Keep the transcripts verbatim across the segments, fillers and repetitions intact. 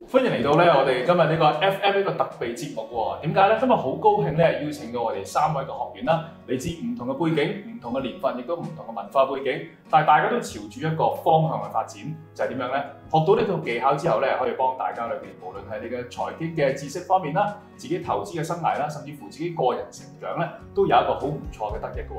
歡迎嚟到咧，我哋今日呢個 F M 呢個特備節目喎。點解咧？今日好高興咧，邀請到我哋三位嘅學員啦，嚟自唔同嘅背景、唔同嘅年份，亦都唔同嘅文化背景，但係大家都朝住一個方向去發展，就係點樣咧？學到呢套技巧之後咧，可以幫大家裏邊，無論係你嘅財經嘅知識方面啦，自己投資嘅生涯啦，甚至乎自己個人成長咧，都有一個好唔錯嘅得益嘅喎。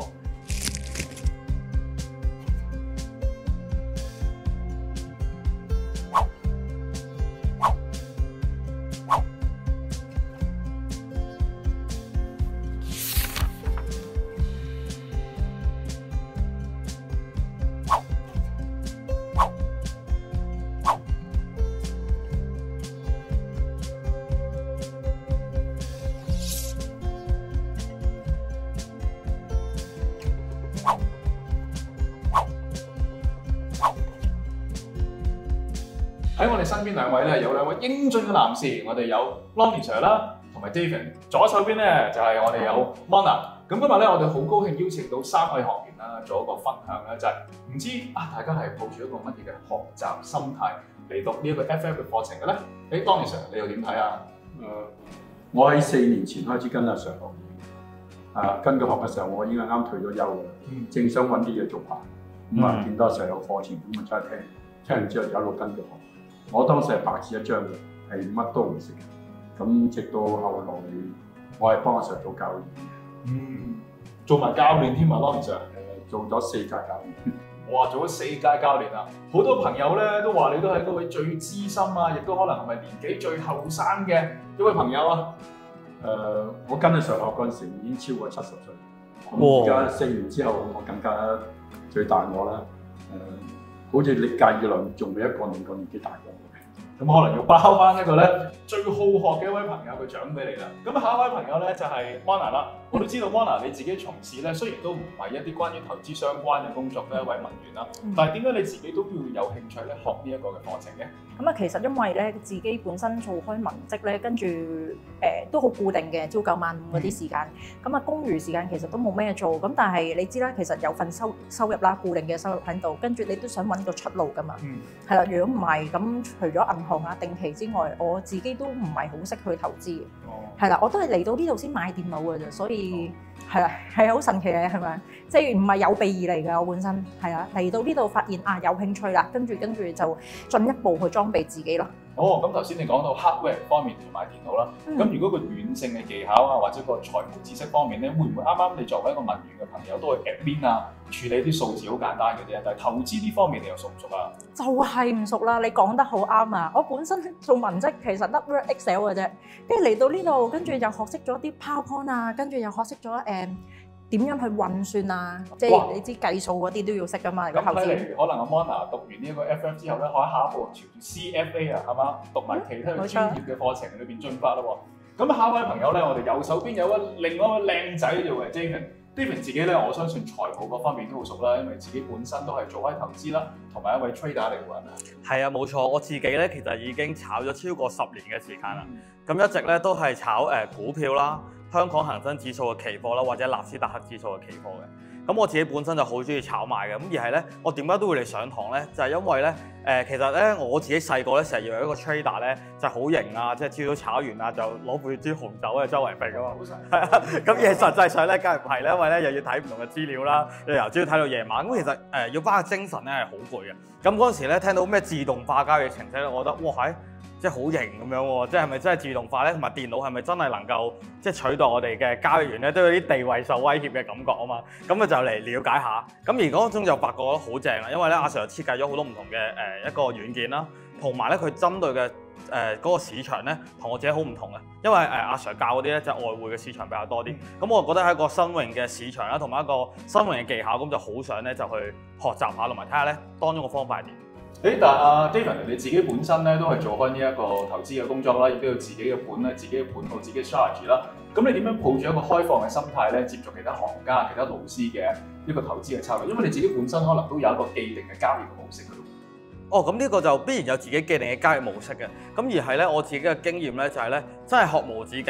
喺我哋身邊兩位咧，有兩位英俊嘅男士，我哋有 Lonnie Sir 啦，同埋 David。左手邊咧就係、是、我哋有 Mona。咁今日咧，我哋好高興邀請到三位學員啦，做一個分享咧，就係、是、唔知啊，大家係抱住一個乜嘢嘅學習心態嚟讀呢一個 F M 嘅課程嘅咧？誒 Lonnie Sir，你又點睇啊？ 誒、呃，我喺四年前開始跟阿 Sir 學嘢，啊跟佢學嘅時候，我已經啱退咗休㗎啦，嗯、正想揾啲嘢做下，咁啊、嗯、見到阿 Sir 有課程，咁啊真係聽，聽完之後就一路跟佢學。我當時係白紙一張嘅，係乜都唔識嘅。咁直到後來，我係幫阿 Sir 做教練。 嗯，做埋教練添啊 ，Lonnie Sir。 誒，做咗四屆教練。 哇，做咗四屆教練啊！好多朋友咧都話你都係嗰位最資深啊，亦都可能係咪年紀最後生嘅一位朋友啊？ 誒、呃，我跟阿 Sir 學嗰陣時已經超過七十歲。咁而家四年之後，我更加最大我啦。誒、呃。好似歷屆以來仲未一個能夠年紀大過我嘅， 咁可能要包翻一個咧最好學嘅一位朋友嘅獎俾你啦。咁下一位朋友咧就係 Mona 啦。我都知道 Mona 你自己從事咧，雖然都唔係一啲關於投資相關嘅工作嘅一位文員啦，嗯、但係點解你自己都要有興趣咧學呢一個嘅課程嘅？ 咁啊，其實因為咧自己本身做開文職咧，跟住誒、呃、都好固定嘅，朝九晚五嗰啲時間。咁啊、嗯，公餘時間其實都冇咩做。咁但係你知啦，其實有份收收入啦，固定嘅收入喺度，跟住你都想揾個出路㗎嘛。嗯。係啦，如果唔係咁，除咗銀行啊定期之外，我自己都唔係好識去投資嘅。哦。係啦，我都係嚟到呢度先買電腦㗎啫，所以係啦，係好神奇嘅，係咪？即係唔係有備而嚟嘅？我本身係啊，嚟到呢度發現啊有興趣啦，跟住跟住就進一步去裝備自己咯。 哦，咁頭先你講到 hardware 方面同埋電腦啦，咁、嗯、如果個軟性嘅技巧啊，或者個財務知識方面咧，會唔會啱啱你作為一個文員嘅朋友都係 admin 啊，處理啲數字好簡單嘅啫，但係投資呢方面你又熟唔熟啊？ 就係唔熟啦，你講得好啱啊！我本身做文職其實得 Word Excel 嘅啫，跟住嚟到呢度，跟住又學識咗啲 PowerPoint 啊，跟住又學識咗誒。嗯點樣去運算啊？即係你知計數嗰啲都要識噶嘛？ 咁睇嚟，可能阿 Mona 讀完呢一個 F M 之後咧，可以下一步朝住 C F A 啊，係嘛？讀埋其他嘅專業嘅課程裏邊進發啦喎。咁下一位朋友咧，我哋右手邊有一個另外一個靚仔叫做 David。David 自己咧，我相信財務嗰方面都好熟啦，因為自己本身都係做開投資啦，同埋一位 trader 嚟㗎嘛。 係啊，冇錯，我自己咧其實已經炒咗超過十年嘅時間啦。咁、嗯、一直咧都係炒誒、呃、股票啦。香港恒生指數嘅期貨啦，或者納斯達克指數嘅期貨嘅，咁我自己本身就好中意炒賣嘅，咁而係咧，我點解都會嚟上堂咧？就係、是、因為咧，誒、呃，其實咧我自己細個咧成日以為一個 trader 咧就好、是、型啊，即係朝早炒完啊就攞杯支紅酒喺周圍揈啊嘛，係啊，咁而實際上咧梗係唔係咧，因為咧又要睇唔同嘅資料啦，又由朝睇到夜晚，咁其實誒、呃、要花嘅精神咧係好攰嘅。咁嗰陣時咧聽到咩自動化交易程式咧，我覺得哇係。即係好型咁樣喎，即係係咪真係自動化咧？同埋電腦係咪真係能夠即係取代我哋嘅交易員咧？都有啲地位受威脅嘅感覺啊嘛。咁啊就嚟了解下。咁而嗰種就發覺得好正啦，因為咧阿 Sir 設計咗好多唔同嘅誒一個軟件啦，同埋咧佢針對嘅誒嗰個市場咧同我自己好唔同嘅。因為誒阿 Sir 教嗰啲咧就係外匯嘅市場比較多啲。咁我覺得係一個新穎嘅市場啦，同埋一個新穎嘅技巧，咁就好想咧就去學習下，同埋睇下咧當中個方法係點。 誒，但係阿 David，你自己本身咧都係做開呢一個投資嘅工作啦，亦都有自己嘅本咧、自己嘅盤號、自己嘅 strategy 啦。咁你點樣抱住一個開放嘅心態咧，接觸其他行家、其他老師嘅一個投資嘅策略？因為你自己本身可能都有一個既定嘅交易嘅模式㗎。 哦，咁呢個就必然有自己既定嘅交易模式嘅。咁而係咧，我自己嘅經驗咧就係咧，真係學無止境。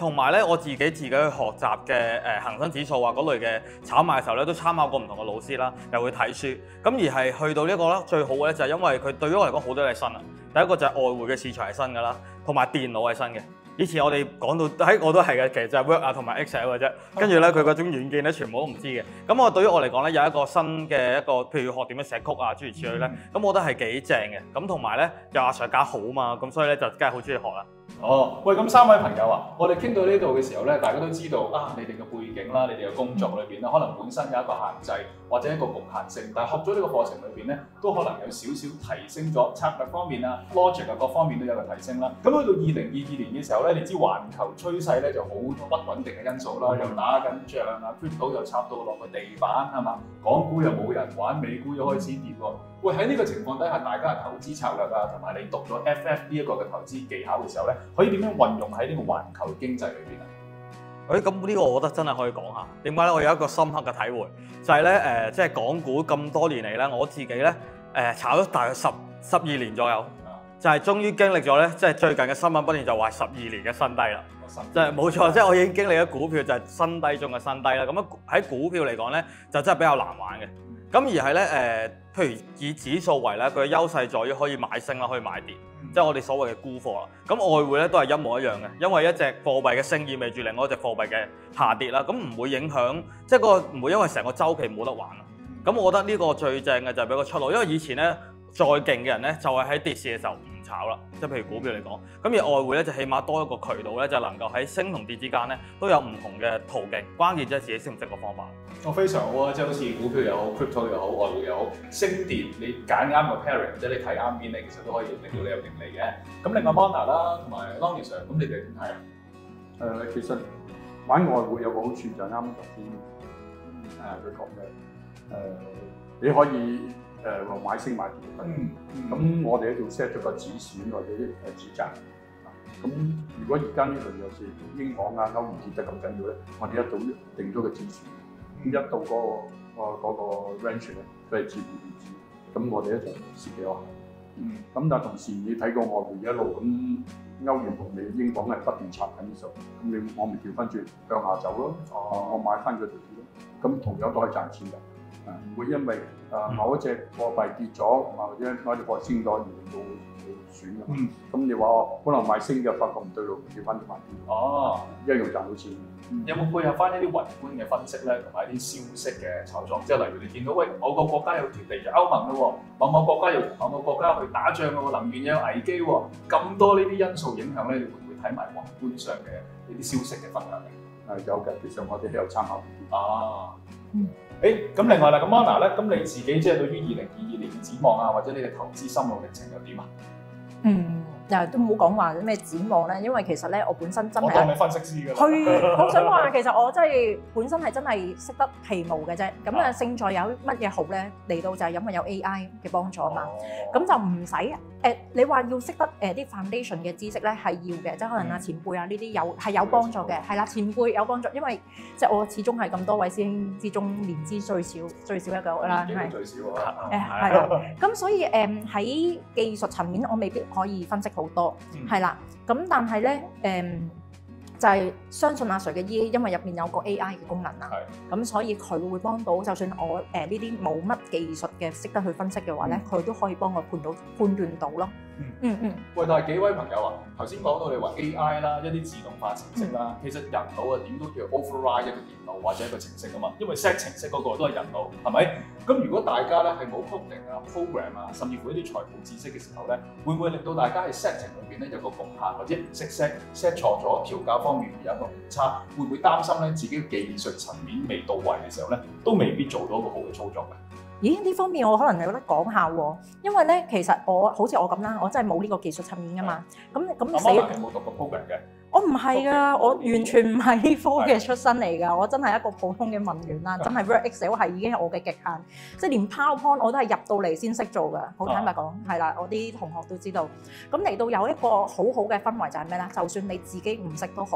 同埋咧我自己自己去學習嘅誒恒生指數啊嗰類嘅炒賣嘅時候咧，都參考過唔同嘅老師啦，又會睇書。咁而係去到呢個咧最好嘅咧，就係因為佢對於我嚟講好多嘢係新啊。第一個就係外匯嘅市場係新㗎啦，同埋電腦係新嘅。以前我哋講到喺我都係嘅，其實就係 Word 啊同埋 Excel 嘅啫。跟住咧佢嗰種軟件咧全部都唔知嘅。咁我對於我嚟講咧有一個新嘅一個，譬如學點樣寫曲啊諸如此類咧，咁、嗯、我覺得係幾正嘅。咁同埋咧又阿 Sir 教好嘛，咁所以咧就梗係好中意學啦。 哦，喂，咁三位朋友啊，我哋傾到呢度嘅時候咧，大家都知道啊，你哋嘅背景啦，你哋嘅工作裏邊咧，可能本身有一個限制或者一個局限性，但係學咗呢個課程裏邊咧，都可能有少少提升咗策略方面啊、logic 啊各方面都有個提升啦。咁去到二零二二年嘅時候咧，你知環球趨勢咧就好多不穩定嘅因素啦，又打緊仗啊 ，crypto 又插到落個地板係嘛，港股又冇人玩，美股又開始跌喎。喂，喺呢個情況底下，大家嘅投資策略啊，同埋你讀咗 F F 呢一個嘅投資技巧嘅時候咧，可以點樣運用喺呢個環球經濟裏邊啊？ 誒，咁呢個我覺得真係可以講下。點解咧？我有一個深刻嘅體會，就係咧誒，即係港股咁多年嚟咧，我自己咧誒、呃、炒咗大約十十二年左右，就係、是、終於經歷咗咧，即係最近嘅新聞不斷就話十二年嘅新低啦。即係冇錯，即係我已經經歷咗股票就係新低中嘅新低啦。咁樣喺股票嚟講咧，就真係比較難玩嘅。咁而係咧誒，譬如以指數為咧，佢嘅優勢在於可以買升啦，可以買跌，嗯、即係我哋所謂嘅沽貨啦。咁外匯咧都係一模一樣嘅，因為一隻貨幣嘅升意味住另外一隻貨幣嘅下跌啦。咁唔會影響，即係個唔會因為成個週期冇得玩啦。咁我覺得呢個最正嘅就係俾個出路，因為以前咧再勁嘅人咧就係喺跌市嘅時候唔炒啦，即係譬如股票嚟講。咁而外匯咧就起碼多一個渠道咧，就能夠喺升同跌之間咧都有唔同嘅途徑。關鍵即係自己識唔識個方法。 我非常好啊，即係好似股票又好 crypto 又好，外匯又好，升跌你揀啱個 pairing，即係你睇啱邊咧，其實都可以令到你有盈利嘅。咁另外 Mona 啦，同埋 Lonnie Sir，咁你哋點睇啊？ 誒、呃，其實玩外匯有個好處就係啱頭先誒佢講嘅誒，你可以誒話、呃、買升買跌都得。咁、嗯嗯、我哋咧就 set 咗個止損或者誒止賺。咁如果而家呢度有時英鎊啊、歐元跌得咁緊要咧，我哋一早定咗個止損，咁一到嗰、嗰個、嗰個嗰個 range 咧都係止唔止，咁我哋咧就蝕幾多下。嗯，咁但係同時你睇個外匯一路咁歐元同美英鎊係不斷插緊嘅時候，咁你我咪調翻轉向下走咯。哦，我買翻佢條線咯，咁同樣都可以賺錢㗎。啊，唔會因為啊某一隻貨幣跌咗，或者某隻貨升咗而令到損㗎。嗯，咁你話我可能買升嘅，發覺唔對路，調翻轉買跌。哦，一樣賺到錢。嗯、有冇配合翻一啲宏觀嘅分析咧，同埋一啲消息嘅炒作？即係例如你見到喂某個國家有脫離咗歐盟咯，某某國家又同某某國家去打仗咯，能源有危機喎，咁多呢啲因素影響咧，你會唔會睇埋宏觀上嘅呢啲消息嘅分享嘅？係有嘅，其實我哋都有參考。啊，嗯。誒咁另外啦，咁 Mona 咧，咁你自己即係對於二零二二年嘅展望啊，或者你嘅投資心路歷程又點啊？嗯，又都唔好講話咩展望咧，因為其實咧我本身真係我當你分析師㗎啦。去，好想話其實我真係本身係真係識得皮毛嘅啫。咁啊，勝在有乜嘢好咧？嚟到就係因為有 A I 嘅幫助啊嘛。咁、哦、就唔使誒，你話要識得誒啲 foundation 嘅知識咧係要嘅，即係可能啊前輩啊呢啲有係有幫助嘅，係啦前輩有幫助，因為即係我始終係咁多位師兄之中年資最少最少一個啦，係最少啊，誒係啦。咁所以誒喺技術層面我未必可以分析好多，係啦、嗯。咁但係咧誒就係、是、相信阿 Sir 嘅 E A， 因為入面有個 A I 嘅功能啊，咁所以佢會幫到，就算我誒呢啲冇乜技術嘅識得去分析嘅話咧，佢、嗯、都可以幫我判到判斷到咯。嗯嗯嗯。喂，但係幾位朋友啊，頭先講到你話 A I 啦，一啲自動化程式啦，嗯、其實人腦啊點都叫 override 一個電腦或者一個程式啊嘛，因為 set 程式嗰個都係人腦，係咪？咁如果大家咧係冇 coding 啊、program 啊，甚至乎一啲財務知識嘅時候咧，會唔會令到大家喺 setting 裏邊咧有個局限，或者唔識 set set 錯咗調校方面有一個誤差，會唔會擔心咧自己嘅技術層面未到位嘅時候咧，都未必做到一個好嘅操作嘅？咦？呢方面我可能有得講下喎，因為咧其實我好似我咁啦，我真係冇呢個技術層面噶嘛。咁咁死有冇讀過 program 嘅？我唔係噶，我完全唔係呢科嘅出身嚟噶，我真係一個普通嘅文員啦，真係 Word Excel 係已經係我嘅極限，即係連 PowerPoint 我都係入到嚟先識做噶。好坦白講，係啦，我啲同學都知道。咁嚟到有一個好好嘅氛圍就係咩咧？就算你自己唔識都好。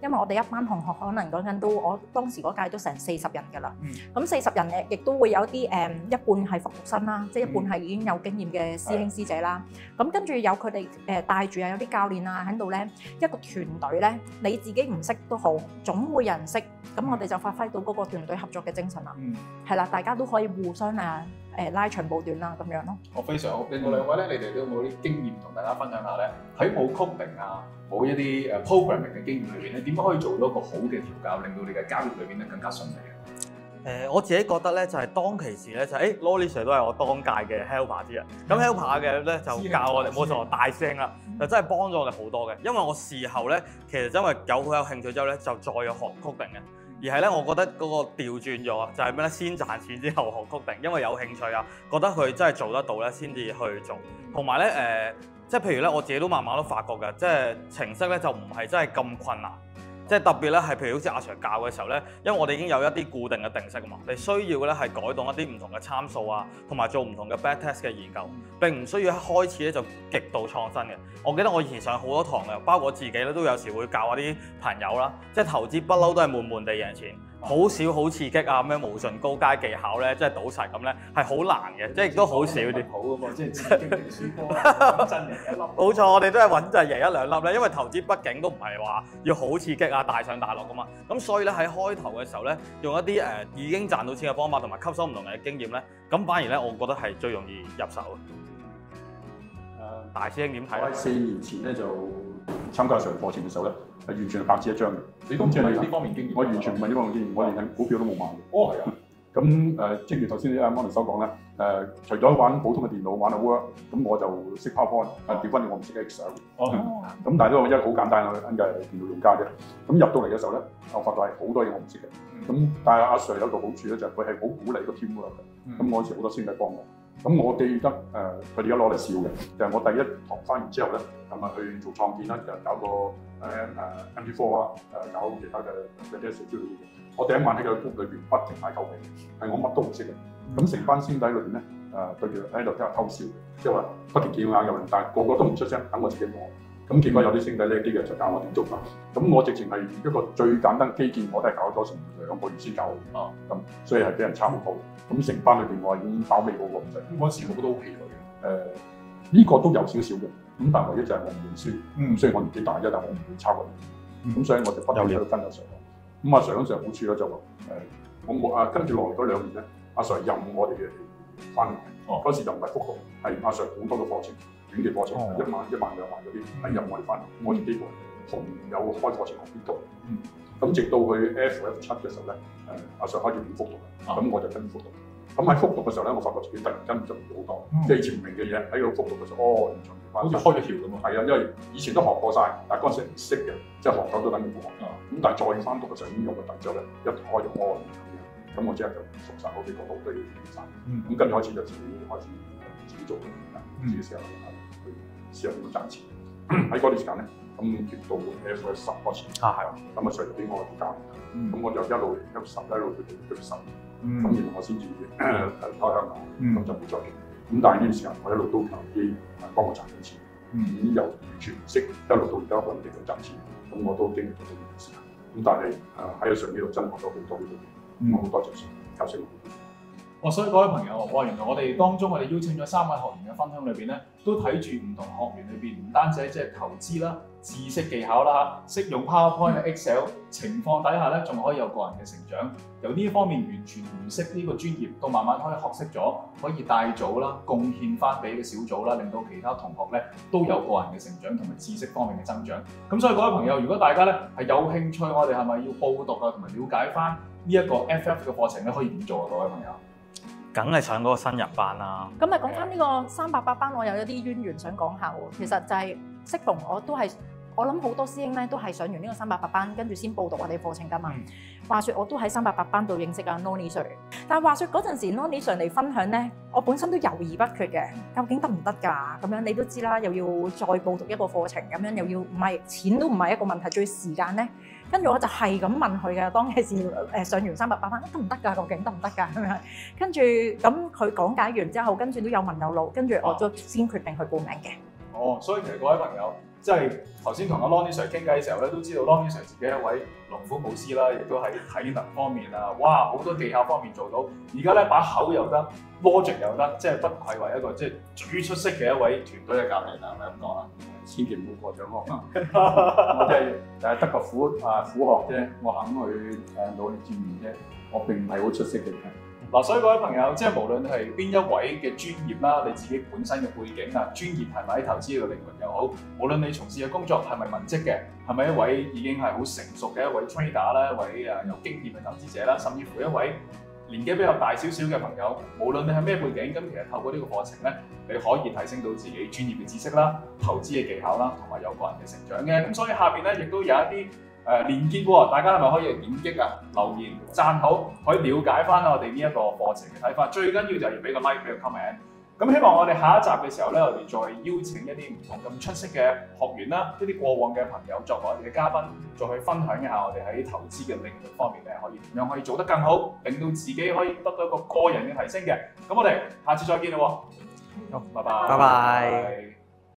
因為我哋一班同學可能講緊都，我當時嗰屆都成四十人㗎啦。 嗯咁四十人誒，亦都會有啲誒一半係復讀生啦，即係一半係已經有經驗嘅師兄師姐啦。咁跟住有佢哋誒帶住啊，有啲教練啊喺度咧，一個團隊咧，你自己唔識都好，總會有人識。咁我哋就發揮到嗰個團隊合作嘅精神啦。 嗯， 係啦，大家都可以互相啊誒拉長補短啦，咁樣咯。 我非常好。另外兩位咧，你哋都有冇啲經驗同大家分享下咧？喺冇 coding 啊，冇一啲誒 programming 嘅經驗裏邊咧，點樣可以做到一個好嘅調教，令到你嘅交易裏邊咧更加順利啊？ 誒、我自己覺得咧，就係、當其時咧，就係、誒 Lonnie Sir 都係我當屆嘅 helper 之一。咁 helper 嘅咧就教我哋冇錯大聲啦，就真係幫咗我哋好多嘅。因為我事後咧，其實因為有好有興趣之後咧，就再有學 coding 嘅。而係咧，我覺得嗰個調轉咗啊，就係咩咧？先賺錢之後學 coding，因為有興趣啊，覺得佢真係做得到咧，先至去做。同埋咧誒，即係譬如咧，我自己都慢慢都發覺嘅，即係程式咧就唔係真係咁困難。即係特別咧，係譬如好似阿 Sir 教嘅時候咧，因為我哋已經有一啲固定嘅定式啊嘛，你需要嘅咧係改動一啲唔同嘅參數啊，同埋做唔同嘅 backtest 嘅研究，並唔需要一開始咧就極度創新嘅。我記得我以前上好多堂嘅，包括我自己咧都有時會教下啲朋友啦，即係投資不嬲都係悶悶地贏錢，好少好刺激啊咁樣無盡高階技巧咧，即係賭神咁咧係好難嘅，即係亦都好少啲。 好㗎嘛，即係刺激定輸波，真贏一粒。 冇錯，我哋都係穩陣贏一兩粒咧，因為投資畢竟都唔係話要好刺激啊、大上大落噶嘛。咁所以咧喺開頭嘅時候咧，用一啲誒、呃、已經賺到錢嘅方法同埋吸收唔同人嘅經驗咧，咁反而咧我覺得係最容易入手嘅。誒，大師兄點睇咧？ 我喺四年前咧就參加上課程嘅時候咧，係完全係白紙一張嘅。 你都唔係呢方面經驗？ 我完全唔係呢方面經驗，我連係股票都冇買嘅。 哦，係啊。 咁誒、呃，正如頭先阿 Monica 所講咧，誒、呃，除咗玩普通嘅電腦玩下 Word，咁我就識 PowerPoint，誒調翻轉我唔識 Excel。 哦。 咁但係都一個好簡單嘅應該係電腦用家啫。咁入到嚟嘅時候咧，我發覺係好多嘢我唔識嘅。咁、嗯、但係阿 Sir 有一個好處咧，就係佢係好鼓勵個 teamwork 嘅。咁我嗰時好多師弟幫我。咁我記得誒，佢哋而家攞嚟笑嘅，就係、是、我第一堂翻完之後咧，咁啊去做創建啦，就搞個誒誒 M P 四啊，誒搞其他嘅嗰啲社交嘅嘢。我第一晚喺個 group 裏邊不停嗌救命，係我乜都唔識嘅。咁成班師弟裏邊咧，誒對住喺度聽下偷笑，即係話不停叫嗌救命，但係個個都唔出聲，等我自己講。咁結果有啲師弟叻啲嘅就教我點做法。咁我直情係一個最簡單基建，我都係搞咗成兩個月先教。哦，咁所以係俾人抄唔到。咁成班裏邊我已經飽味嗰個唔使。 嗰陣時我覺得好氣餒嘅。 誒，呢個都有少少嘅。咁但係唯一就係我唔認輸。嗯，雖然我年紀大啫，但我唔會抄佢。咁、嗯、所以我就不斷喺度跟阿 Sir。咁阿 Sir 嗰陣好處咧就話誒，我冇啊，跟住落嚟嗰兩年咧，阿 Sir 任我哋嘅翻嚟。哦，嗰時就唔係復讀，係阿 Sir 好多嘅課程。短嘅課程，哦、一萬、一萬兩萬嗰啲係入我哋翻嚟，我哋幾乎逢有開課程學邊度。咁、嗯、直到去 F F 七嘅時候咧，誒阿 Sir 開始變復讀，咁、嗯、我就跟復讀。咁喺復讀嘅時候咧，我發覺自己突然間進步好多，嗯、即係以前唔明嘅嘢喺度復讀嘅時候，哦，完全好似開咗條咁啊！係啊，因為以前都學過晒，但係嗰陣時唔識嘅，即係學咗都等於冇學。咁、嗯、但係再翻讀嘅時候已經用咗底之後咧，一開就開咁樣，咁我即係就熟晒好幾個都都要練晒。咁跟住開始就自己開始自己做，自己試下。試下點樣賺錢？喺嗰段時間咧，咁跌到 F S 十開始，啊係，咁啊上嚟俾我去教，咁我就一路由十一路去到十，咁然後我先至誒離開香港，咁就冇再。咁但係呢段時間我一路都靠啲幫我賺緊錢，已經由完全唔識一路到而家穩定咁賺錢，咁我都經歷咗呢段時間。咁但係誒喺上呢度真學咗好多呢啲嘢，好多謝先，教識我。 哇！所以各位朋友，哇！原來我哋當中我哋邀請咗三位學員嘅分享裏邊咧，都睇住唔同學員裏邊，唔單止係即係投資啦、知識技巧啦、識用 PowerPoint、Excel 情況底下咧，仲可以有個人嘅成長。由呢方面完全唔識呢個專業，到慢慢可以學識咗，可以帶組啦、貢獻翻俾個小組啦，令到其他同學咧都有個人嘅成長同埋知識方面嘅增長。咁所以各位朋友，如果大家咧係有興趣，我哋係咪要報讀啊，同埋了解翻呢一個 F F 嘅課程咧，可以點做啊？各位朋友？ 梗係上嗰個新人班啦。 咁咪講翻呢個三八八班，我有一啲淵源想講下喎。其實就係適逢我都係，我諗好多師兄咧都係上完呢個三八八班，跟住先報讀我哋課程㗎嘛。嗯、話說我都喺三八八班度認識阿 Lonnie Sir，但係話說嗰陣時 Lonnie Sir 嚟分享咧，我本身都猶豫不決嘅，究竟得唔得㗎？咁樣你都知啦，又要再報讀一個課程，咁樣又要唔係錢都唔係一個問題，最時間咧。跟住我就係咁問佢嘅，當其時誒上完三百八班得唔得㗎？究竟得唔得㗎？咁樣跟住咁佢講解完之後，跟住都有文有路，跟住我就先決定去報名嘅。 哦，所以其實各位朋友，即係頭先同阿 Lonny Sir 傾偈嘅時候咧，都知道 Lonny Sir 自己係一位龍虎武師啦，亦都喺體能方面啊，哇好多技巧方面做到。而家咧把口又得 ，logic 又得，即係不愧為一個即係最出色嘅一位團隊嘅教練啊，係咪咁講啊？ 千祈唔好過獎我，我真係誒得個苦啊苦學啫，我肯去誒努力鑽研啫，我並唔係好出色嘅。 嗱，所以各位朋友，即係無論係邊一位嘅專業啦，你自己本身嘅背景啊，專業係咪喺投資呢個領域又好，無論你從事嘅工作係咪文職嘅，係咪一位已經係好成熟嘅一位 trader 啦，一位誒有經驗嘅投資者啦，甚至乎一位年紀比較大少少嘅朋友，無論你係咩背景，咁其實透過呢個課程咧，你可以提升到自己專業嘅知識啦、投資嘅技巧啦，同埋有個人嘅成長嘅。咁所以下邊咧亦都有一啲誒連結喎，大家係咪可以點擊啊、留言、讚好，可以了解翻我哋呢一個課程嘅睇法。最緊要就係要俾個 like、俾個 comment。咁希望我哋下一集嘅時候咧，我哋再邀請一啲唔同咁出色嘅學員啦，一啲過往嘅朋友作為我哋嘅嘉賓，再去分享一下我哋喺投資嘅領域方面咧，可以點樣可以做得更好，令到自己可以得到一個個人嘅提升嘅。咁我哋下次再見啦喎，好，拜拜， 拜拜。